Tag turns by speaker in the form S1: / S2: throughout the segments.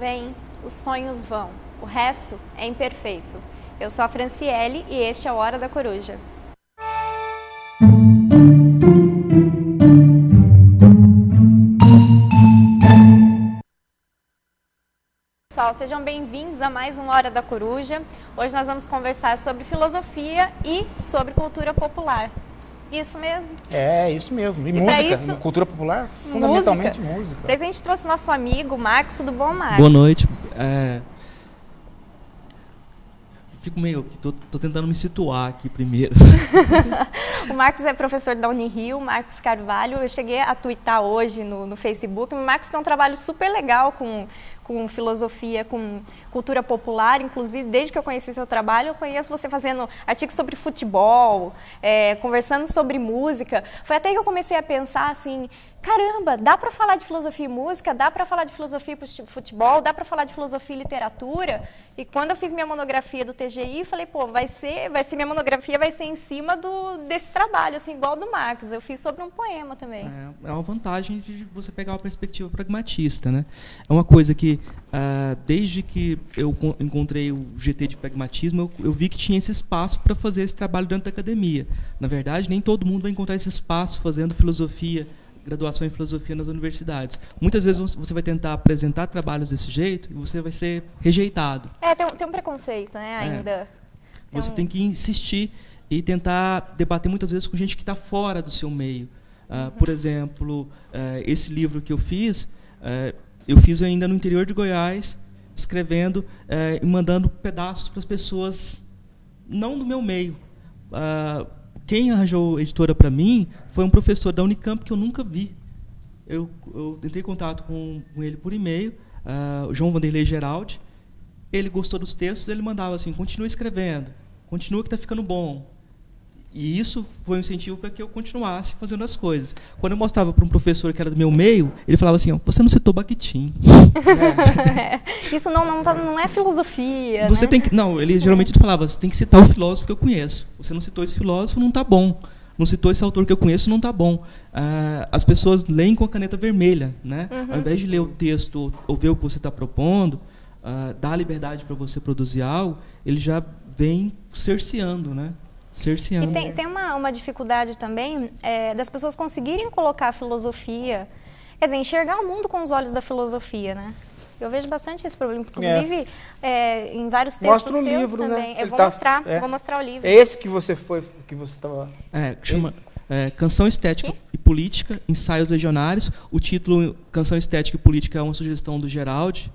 S1: vêm, os sonhos vão, o resto é imperfeito. Eu sou a Franciele e este é o Hora da Coruja. Pessoal, sejam bem-vindos a mais um Hora da Coruja. Hoje nós vamos conversar sobre filosofia e sobre cultura popular. Isso mesmo?
S2: É, isso mesmo. E música,
S1: isso,
S2: cultura popular, fundamentalmente música.
S1: Para isso a gente trouxe nosso amigo Marcos. Tudo bom, Marcos?
S3: Boa noite. Fico meio... Tô tentando me situar aqui primeiro.
S1: O Marcos é professor da Unirio, Marcos Carvalho. Eu cheguei a twittar hoje no Facebook. O Marcos tem um trabalho super legal com filosofia, com cultura popular. Inclusive, desde que eu conheci seu trabalho, eu conheço você fazendo artigos sobre futebol, conversando sobre música. Foi até que eu comecei a pensar assim, caramba, dá para falar de filosofia e música, dá para falar de filosofia e futebol, dá para falar de filosofia e literatura. E quando eu fiz minha monografia do TGI, falei, pô, vai ser minha monografia vai ser em cima desse trabalho, assim, igual do Marcos. Eu fiz sobre um poema também.
S3: É uma vantagem de você pegar uma perspectiva pragmatista, né? É uma coisa que, desde que eu encontrei o GT de pragmatismo, eu vi que tinha esse espaço para fazer esse trabalho dentro da academia. Na verdade, nem todo mundo vai encontrar esse espaço fazendo filosofia, graduação em filosofia nas universidades. Muitas vezes você vai tentar apresentar trabalhos desse jeito e você vai ser rejeitado.
S1: Tem um preconceito, né, ainda.
S3: Você tem que insistir e tentar debater muitas vezes com gente que está fora do seu meio. Por exemplo, esse livro que eu fiz ainda no interior de Goiás, escrevendo e mandando pedaços para as pessoas não do meu meio. Quem arranjou a editora para mim foi um professor da Unicamp que eu nunca vi. Eu entrei em contato com ele por e-mail, o João Vanderlei Geraldi. Ele gostou dos textos, ele mandava assim, continua escrevendo, continua que está ficando bom. E isso foi um incentivo para que eu continuasse fazendo as coisas. Quando eu mostrava para um professor que era do meu meio, ele falava assim, você não citou Bakhtin.
S1: Isso não é filosofia.
S3: Você
S1: né?
S3: tem que, não, ele geralmente falava, você tem que citar o filósofo que eu conheço. Você não citou esse filósofo, não está bom. Não citou esse autor que eu conheço, não está bom. As pessoas leem com a caneta vermelha, né? Ao invés de ler o texto ou ver o que você está propondo, dar liberdade para você produzir algo, ele já vem cerceando, né? Cerceando.
S1: E tem uma dificuldade também das pessoas conseguirem colocar a filosofia, quer dizer, enxergar o mundo com os olhos da filosofia, né? Eu vejo bastante esse problema, inclusive em vários textos seus
S2: livro,
S1: também.
S2: Né?
S1: Vou mostrar o livro.
S2: É esse que você estava...
S3: Que chama Canção Estética e Política, Ensaios Legionários. O título Canção Estética e Política é uma sugestão do Geraldi.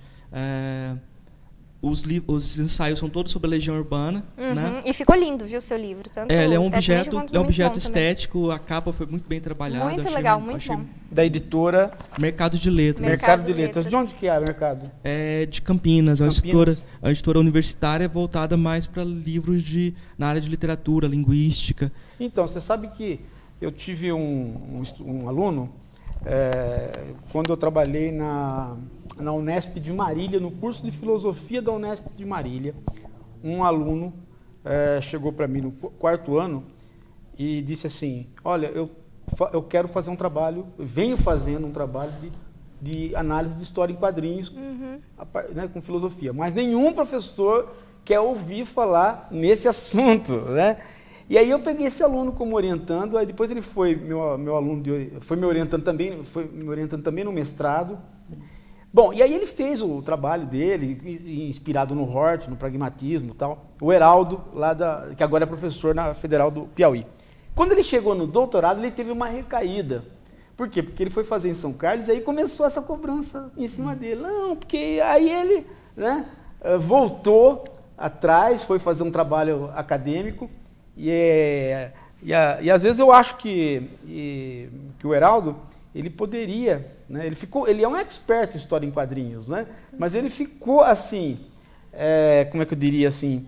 S3: Os ensaios são todos sobre a Legião Urbana. Né?
S1: E ficou lindo, viu, o seu livro? Tanto
S3: ele é um objeto estético, a capa foi muito bem trabalhada.
S1: Muito legal, muito bom.
S2: Da editora...
S3: Mercado de Letras.
S2: Mercado de Letras. De onde que é o Mercado?
S3: É de Campinas. É uma editora universitária voltada mais para livros na área de literatura, linguística.
S2: Então, você sabe que eu tive um aluno, quando eu trabalhei na Unesp de Marília, no curso de filosofia da Unesp de Marília, um aluno chegou para mim no quarto ano e disse assim, olha, eu quero fazer um trabalho, venho fazendo um trabalho de análise de história em quadrinhos, né, com filosofia, mas nenhum professor quer ouvir falar nesse assunto, né? E aí eu peguei esse aluno como orientando, aí depois ele foi meu aluno, foi me orientando também no mestrado. Bom, e aí ele fez o trabalho dele, inspirado no Hort, no pragmatismo e tal, o Heraldo, que agora é professor na Federal do Piauí. Quando ele chegou no doutorado, ele teve uma recaída. Por quê? Porque ele foi fazer em São Carlos e aí começou essa cobrança em cima dele. Não, porque aí ele, né, voltou atrás, foi fazer um trabalho acadêmico e às vezes eu acho que o Heraldo, ele poderia, né, ele é um expert em história em quadrinhos, né, mas ele ficou assim, como é que eu diria assim,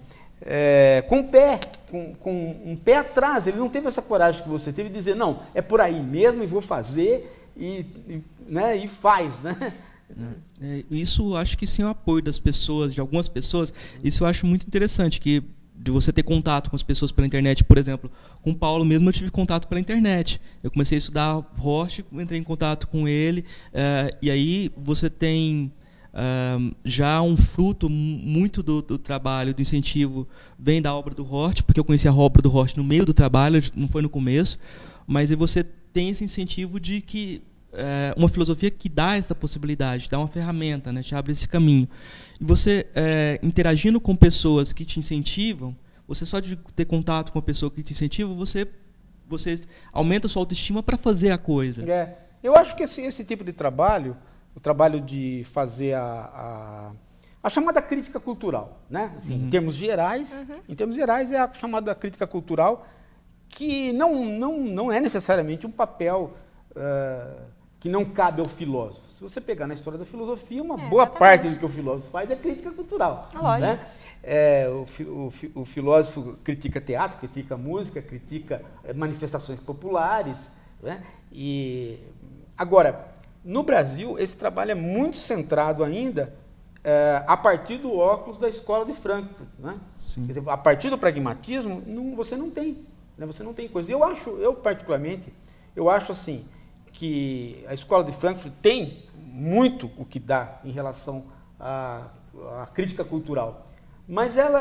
S2: com um pé atrás. Ele não teve essa coragem que você teve de dizer, não, é por aí mesmo e vou fazer né, e faz, né?
S3: Isso acho que sem o apoio das pessoas, de algumas pessoas, isso eu acho muito interessante, de você ter contato com as pessoas pela internet. Por exemplo, com o Paulo mesmo eu tive contato pela internet. Eu comecei a estudar Hort, entrei em contato com ele, e aí você tem Já um fruto muito do trabalho, do incentivo, vem da obra do Hort, porque eu conheci a obra do Hort no meio do trabalho, não foi no começo, mas aí você tem esse incentivo de que uma filosofia que dá essa possibilidade, dá uma ferramenta, né, te abre esse caminho. E você, interagindo com pessoas que te incentivam, você só de ter contato com uma pessoa que te incentiva, você aumenta a sua autoestima para fazer a coisa.
S2: Eu acho que esse tipo de trabalho, o trabalho de fazer a chamada crítica cultural, né? Assim, em termos gerais, é a chamada crítica cultural, que não é necessariamente um papel que não cabe ao filósofo. Se você pegar na história da filosofia, uma boa parte do que o filósofo faz é crítica cultural. Né? O filósofo critica teatro, critica música, critica manifestações populares. Né? E agora, no Brasil, esse trabalho é muito centrado ainda a partir do óculos da escola de Frankfurt. Né? Quer dizer, a partir do pragmatismo, você não tem. Né? Você não tem coisa. Eu particularmente, acho assim, que a escola de Frankfurt tem muito o que dá em relação à crítica cultural, mas ela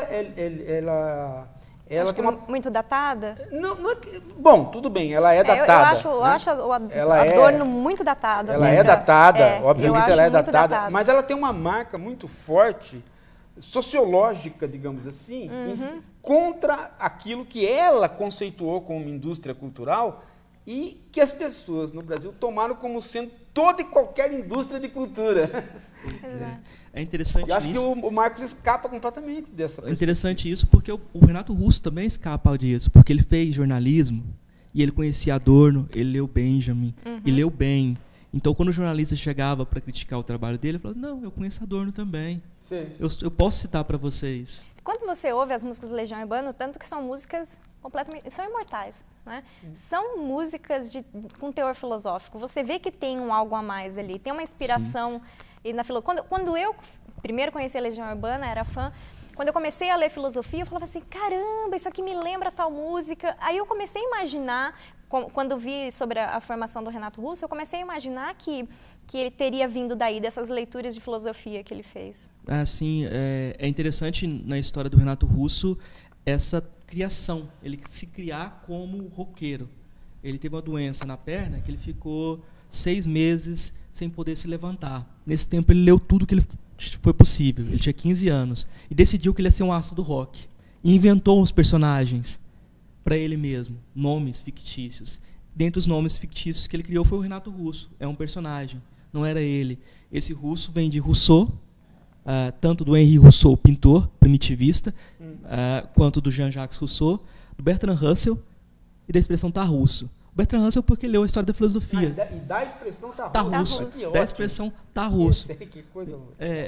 S2: tem uma...
S1: muito datada?
S2: Bom, tudo bem, ela é datada.
S1: Eu acho o Adorno muito datado.
S2: Ela é datada, obviamente ela é datada, mas ela tem uma marca muito forte, sociológica, digamos assim, contra aquilo que ela conceituou como uma indústria cultural e que as pessoas no Brasil tomaram como sendo toda e qualquer indústria de cultura.
S3: É interessante isso.
S2: Eu acho que o Marcos escapa completamente dessa perspectiva.
S3: É interessante isso porque o Renato Russo também escapa disso, porque ele fez jornalismo e ele conhecia Adorno, ele leu Benjamin, e leu bem. Então, quando o jornalista chegava para criticar o trabalho dele, ele falava, não, eu conheço Adorno também. Eu posso citar para vocês.
S1: Quando você ouve as músicas do Legião Urbana, tanto que são músicas completamente... são imortais, né? São músicas com teor filosófico. Você vê que tem algo a mais ali, tem uma inspiração. E quando eu primeiro conheci a Legião Urbana, era fã, quando eu comecei a ler filosofia, eu falava assim, caramba, isso aqui me lembra tal música. Aí eu comecei a imaginar, quando vi sobre a formação do Renato Russo, eu comecei a imaginar que ele teria vindo daí, dessas leituras de filosofia que ele fez.
S3: Sim, é interessante na história do Renato Russo essa criação, ele se criar como roqueiro. Ele teve uma doença na perna que ele ficou 6 meses sem poder se levantar. Nesse tempo ele leu tudo que foi possível, ele tinha 15 anos, e decidiu que ele ia ser um astro do rock. E inventou uns personagens para ele mesmo, nomes fictícios. Dentre os nomes fictícios que ele criou foi o Renato Russo, é um personagem, não era ele. Esse Russo vem de Rousseau, tanto do Henri Rousseau, pintor, primitivista, quanto do Jean-Jacques Rousseau, do Bertrand Russell e da expressão tá russo. O Bertrand Russell porque leu a história da filosofia.
S2: E da expressão
S3: tá russo. Da expressão tá russo.
S2: Que coisa...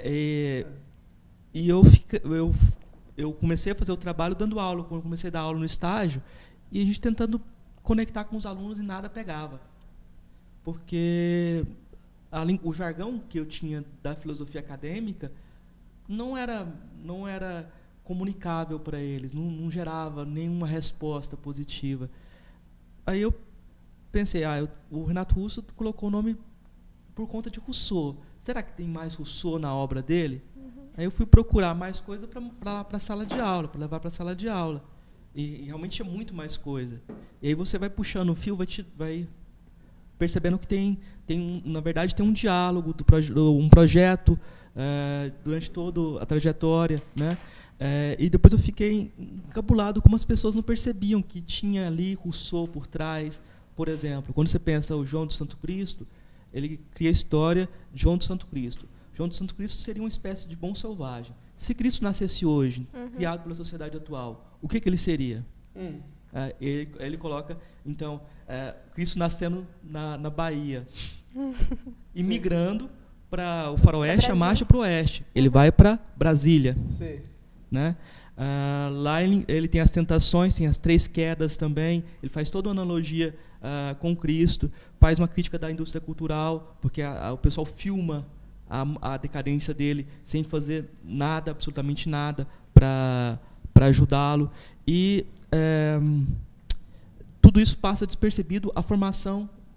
S3: E eu comecei a fazer o trabalho dando aula, quando eu comecei a dar aula no estágio, e a gente tentando conectar com os alunos e nada pegava. Porque o jargão que eu tinha da filosofia acadêmica não era comunicável para eles, não gerava nenhuma resposta positiva. Aí eu pensei, o Renato Russo colocou o nome por conta de Rousseau. Será que tem mais Rousseau na obra dele? Aí eu fui procurar mais coisa para a sala de aula, para levar para a sala de aula. E realmente tinha muito mais coisa. E aí você vai puxando o fio, vai percebendo que na verdade tem um diálogo, um projeto durante toda a trajetória, né? E depois eu fiquei encabulado como as pessoas não percebiam que tinha ali Rousseau por trás. Por exemplo, quando você pensa o João do Santo Cristo, ele cria a história de João do Santo Cristo. João do Santo Cristo seria uma espécie de bom selvagem. Se Cristo nascesse hoje, criado pela sociedade atual, o que ele seria? Ele coloca, então, Cristo nascendo na Bahia, e migrando para o faroeste, a marcha para o oeste. Ele vai para Brasília. Né? Lá ele tem as tentações, tem as 3 quedas também. Ele faz toda uma analogia com Cristo, faz uma crítica da indústria cultural, porque o pessoal filma a decadência dele sem fazer nada, absolutamente nada, para ajudá-lo. E tudo isso passa despercebido, a formação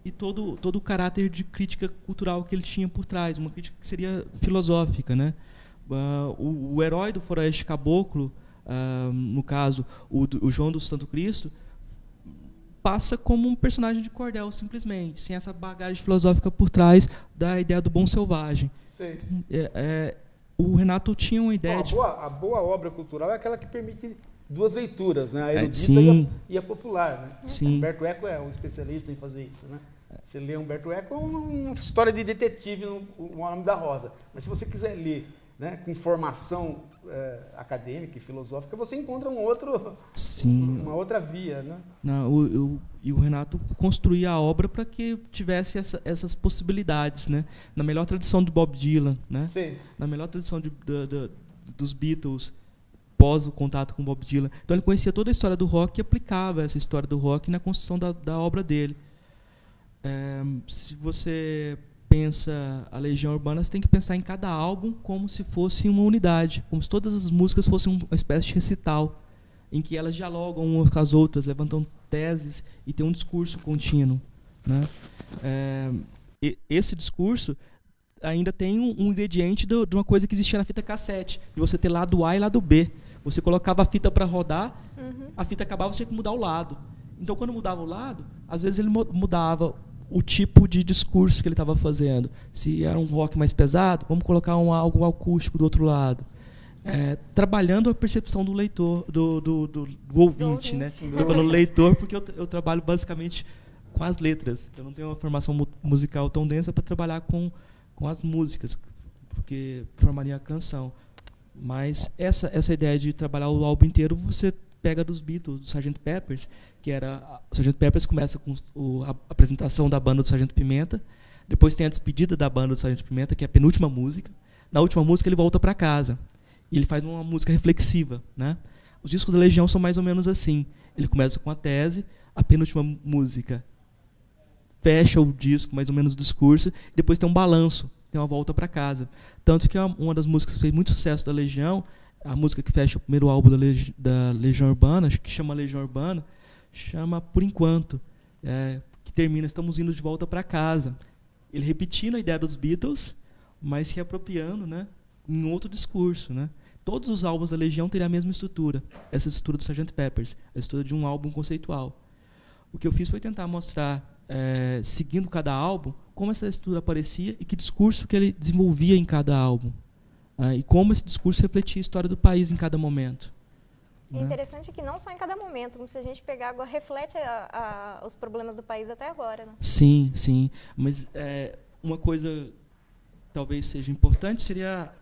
S3: e todo o caráter de crítica cultural que ele tinha por trás, uma crítica que seria filosófica, né? O herói do Faroeste Caboclo, no caso o João do Santo Cristo, passa como um personagem de cordel, simplesmente, sem essa bagagem filosófica por trás da ideia do bom selvagem.
S2: Sei.
S3: O Renato tinha uma ideia
S2: a boa obra cultural é aquela que permite duas leituras, né? A erudita e a popular, né?
S3: Sim.
S2: Humberto Eco é um especialista em fazer isso, né? Você lê Humberto Eco, é uma história de detetive no O Nome da Rosa. Mas se você quiser ler, né, com formação acadêmica e filosófica, você encontra uma outra via, né?
S3: E o Renato construía a obra para que tivesse essas possibilidades, né? Na melhor tradição do Bob Dylan, né?
S2: Sim.
S3: Na melhor tradição dos Beatles, pós o contato com o Bob Dylan. Então ele conhecia toda a história do rock e aplicava essa história do rock na construção da obra dele. Se você pensa a Legião Urbana, você tem que pensar em cada álbum como se fosse uma unidade, como se todas as músicas fossem uma espécie de recital, em que elas dialogam umas com as outras, levantam teses e tem um discurso contínuo, né? Esse discurso ainda tem um ingrediente de uma coisa que existia na fita cassete, de você ter lado A e lado B. Você colocava a fita para rodar, a fita acabava, você tinha que mudar o lado. Então, quando mudava o lado, às vezes ele mudava o tipo de discurso que ele estava fazendo. Se era um rock mais pesado, vamos colocar algo acústico do outro lado. Trabalhando a percepção do leitor, do ouvinte, né? Estou falando leitor porque eu trabalho basicamente com as letras. Eu não tenho uma formação musical tão densa para trabalhar com as músicas, porque formaria a canção. Mas essa ideia de trabalhar o álbum inteiro, você pega dos Beatles, do Sgt. Peppers, que era... O Sgt. Peppers começa com a apresentação da banda do Sgt. Pimenta, depois tem a despedida da banda do Sgt. Pimenta, que é a penúltima música. Na última música ele volta para casa. E ele faz uma música reflexiva, né? Os discos da Legião são mais ou menos assim. Ele começa com a tese, a penúltima música fecha o disco, mais ou menos o discurso, e depois tem um balanço, tem uma volta para casa. Tanto que uma das músicas que fez muito sucesso da Legião, a música que fecha o primeiro álbum da Legião Urbana, que chama Legião Urbana, chama Por Enquanto, que termina Estamos Indo de Volta para Casa. Ele repetindo a ideia dos Beatles, mas se apropriando, né, em outro discurso, né? Todos os álbuns da Legião teriam a mesma estrutura, essa estrutura do Sgt. Peppers, a estrutura de um álbum conceitual. O que eu fiz foi tentar mostrar, seguindo cada álbum, como essa estrutura aparecia e que discurso que ele desenvolvia em cada álbum. E como esse discurso refletia a história do país em cada momento.
S1: É interessante que não só em cada momento, como se a gente pegar agora, reflete os problemas do país até agora, né?
S3: Sim, sim. Mas uma coisa talvez seja importante seria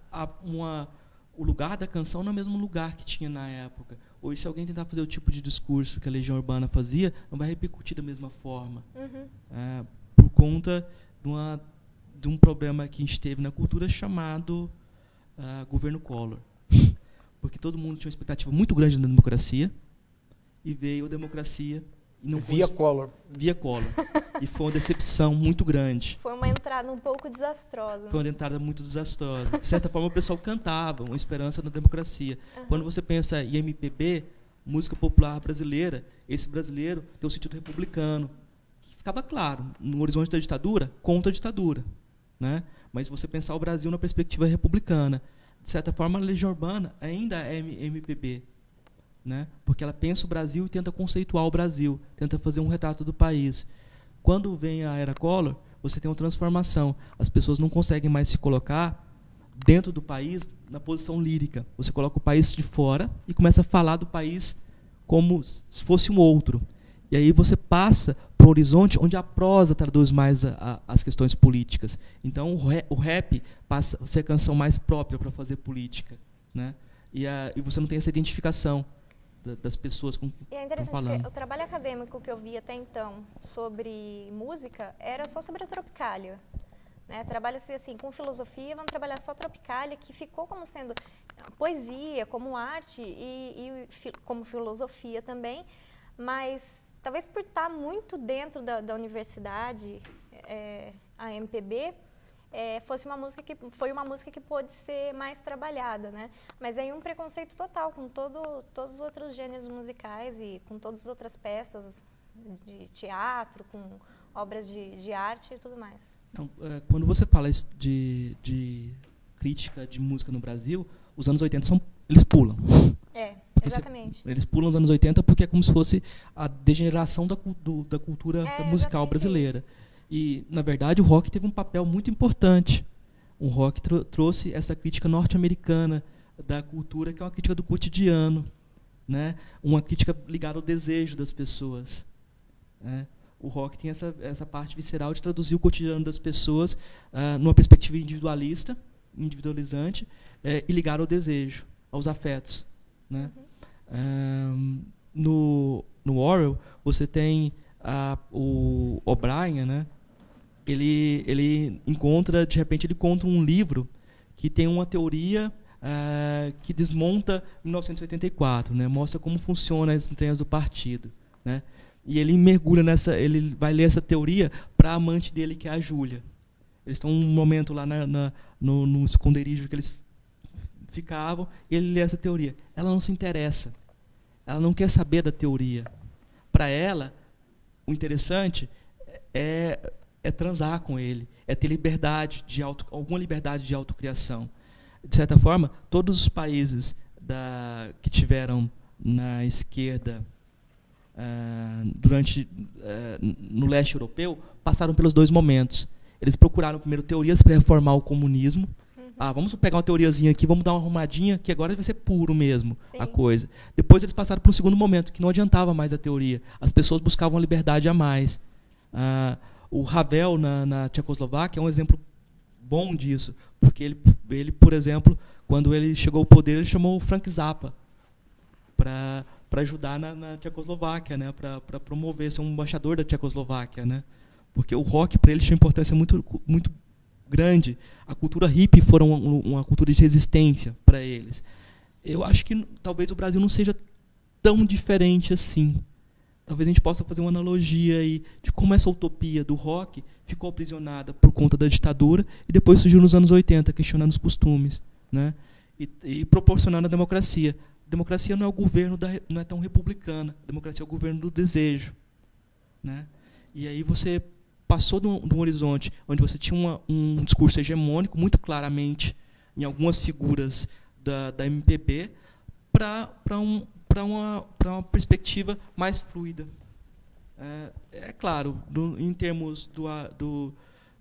S3: o lugar da canção no mesmo lugar que tinha na época. Hoje, se alguém tentar fazer o tipo de discurso que a Legião Urbana fazia, não vai repercutir da mesma forma. Por conta de um problema que a gente teve na cultura chamado governo Collor. Porque todo mundo tinha uma expectativa muito grande na democracia, e veio a democracia... E não
S2: via Collor.
S3: Via Collor. E foi uma decepção muito grande.
S1: Foi uma entrada um pouco desastrosa.
S3: Foi uma entrada muito desastrosa. De certa forma, o pessoal cantava uma esperança na democracia. Quando você pensa em MPB, música popular brasileira, esse brasileiro tem um sentido republicano. Que ficava claro, no horizonte da ditadura, contra a ditadura, né? Mas se você pensar o Brasil na perspectiva republicana, de certa forma, a Legião Urbana ainda é MPB. Né? Porque ela pensa o Brasil e tenta conceituar o Brasil, tenta fazer um retrato do país. Quando vem a era Collor, você tem uma transformação. As pessoas não conseguem mais se colocar dentro do país na posição lírica. Você coloca o país de fora e começa a falar do país como se fosse um outro. E aí você passa para o horizonte onde a prosa traduz mais as questões políticas. Então o rap passa a ser a canção mais própria para fazer política, né? E você não tem essa identificação das pessoas com quem
S1: estão falando. E é interessante porque o trabalho acadêmico que eu vi até então sobre música era só sobre a Tropicália. Né? Trabalha-se assim, com filosofia, vamos trabalhar só a Tropicália, que ficou como sendo poesia, como arte e como filosofia também, mas talvez por estar muito dentro da universidade, a MPB, foi uma música que pôde ser mais trabalhada, né? Mas aí um preconceito total com todos os outros gêneros musicais e com todas as outras peças de teatro, com obras de arte e tudo mais.
S3: Não, quando você fala de crítica de música no Brasil, os anos 80 eles pulam.
S1: Exatamente.
S3: Eles pulam os anos 80 porque é como se fosse a degeneração da cultura musical brasileira.
S1: Isso.
S3: E, na verdade, o rock teve um papel muito importante. O rock trouxe essa crítica norte-americana da cultura, que é uma crítica do cotidiano, né? Uma crítica ligada ao desejo das pessoas, né? O rock tem essa parte visceral de traduzir o cotidiano das pessoas numa perspectiva individualizante e ligado ao desejo, aos afetos, né? No Orwell, você tem o O'Brien, né? Ele encontra, de repente, ele encontra um livro que tem uma teoria que desmonta 1984, né? Mostra como funcionam as entranhas do partido, né? E ele mergulha ele vai ler essa teoria para a amante dele, que é a Júlia. Eles estão um momento lá no esconderijo que eles ficavam, e ele lê essa teoria. Ela não se interessa, ela não quer saber da teoria. Para ela, o interessante é transar com ele, é ter liberdade alguma liberdade de autocriação. De certa forma, todos os países que tiveram na esquerda no leste europeu passaram pelos dois momentos. Eles procuraram primeiro teorias para reformar o comunismo. Vamos pegar uma teoriazinha aqui, vamos dar uma arrumadinha, que agora vai ser puro mesmo. Sim. A coisa. Depois eles passaram para um segundo momento, que não adiantava mais a teoria. As pessoas buscavam a liberdade a mais. O Havel, na Tchecoslováquia, é um exemplo bom disso, porque ele, por exemplo, quando ele chegou ao poder, ele chamou o Frank Zappa para ajudar na Tchecoslováquia, né, para promover, ser um embaixador da Tchecoslováquia, né, porque o rock para ele tinha importância muito, muito grande. A cultura hippie foram uma cultura de resistência para eles. Eu acho que talvez o Brasil não seja tão diferente assim. Talvez a gente possa fazer uma analogia aí de como essa utopia do rock ficou aprisionada por conta da ditadura e depois surgiu nos anos 80, questionando os costumes, né, e proporcionando a democracia. A democracia não é o governo não é tão republicana. A democracia é o governo do desejo, né? E aí você passou de um horizonte onde você tinha um discurso hegemônico, muito claramente, em algumas figuras da MPB, para uma perspectiva mais fluida. Claro, em termos do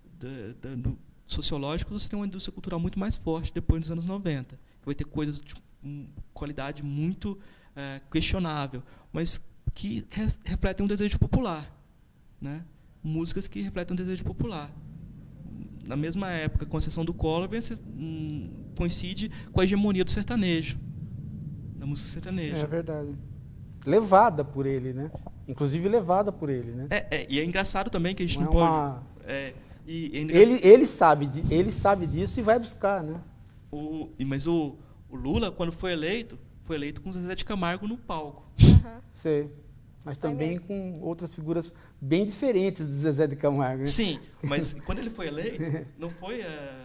S3: sociológico, você tem uma indústria cultural muito mais forte depois dos anos 90, que vai ter coisas de qualidade muito questionável, mas que refletem um desejo popular, né? Músicas que refletem um desejo popular. Na mesma época, com a ascensão do Collor, coincide com a hegemonia do sertanejo, da música sertaneja.
S2: É verdade. Levada por ele, né? Inclusive levada por ele, né?
S3: E é engraçado também que a gente não
S2: pode...
S3: Ele
S2: sabe disso e vai buscar, né?
S3: Mas o Lula, quando foi eleito com o Zezé de Camargo no palco.
S2: Sei. Mas também com outras figuras bem diferentes do Zezé de Camargo, né?
S3: Sim, mas quando ele foi eleito, não foi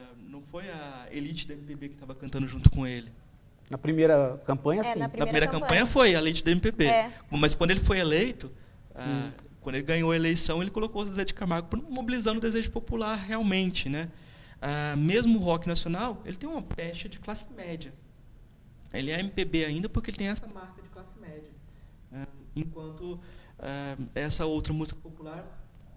S3: a elite da MPB que estava cantando junto com ele.
S2: Na primeira campanha, sim.
S3: Na primeira campanha foi a elite da MPB. Mas quando ele foi eleito, quando ele ganhou a eleição, ele colocou o Zezé de Camargo mobilizando o desejo popular realmente, né? Mesmo o rock nacional, ele tem uma pecha de classe média. Ele é MPB ainda porque ele tem essa marca de classe média. Enquanto essa outra música popular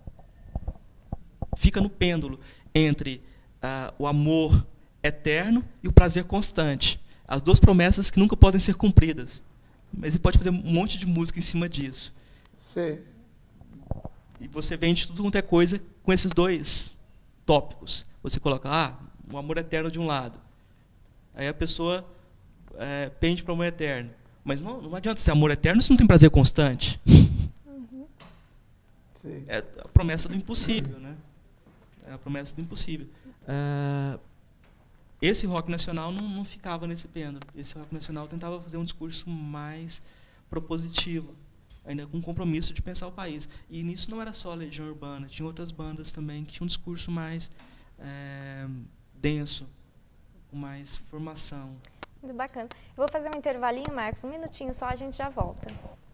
S3: fica no pêndulo entre o amor eterno e o prazer constante. As duas promessas que nunca podem ser cumpridas. Mas ele pode fazer um monte de música em cima disso.
S2: Sim.
S3: E você vende tudo quanto é coisa com esses dois tópicos. Você coloca, o amor eterno de um lado. Aí a pessoa pende para o amor eterno. Mas não adianta ser amor eterno se não tem prazer constante.
S2: Sim.
S3: É a promessa do impossível, né? É a promessa do impossível. Esse rock nacional não ficava nesse pêndulo. Esse rock nacional tentava fazer um discurso mais propositivo, ainda com compromisso de pensar o país. E nisso não era só a Legião Urbana, tinha outras bandas também que tinham um discurso mais denso, com mais formação.
S1: Muito bacana. Eu vou fazer um intervalinho, Marcos, um minutinho só, a gente já volta.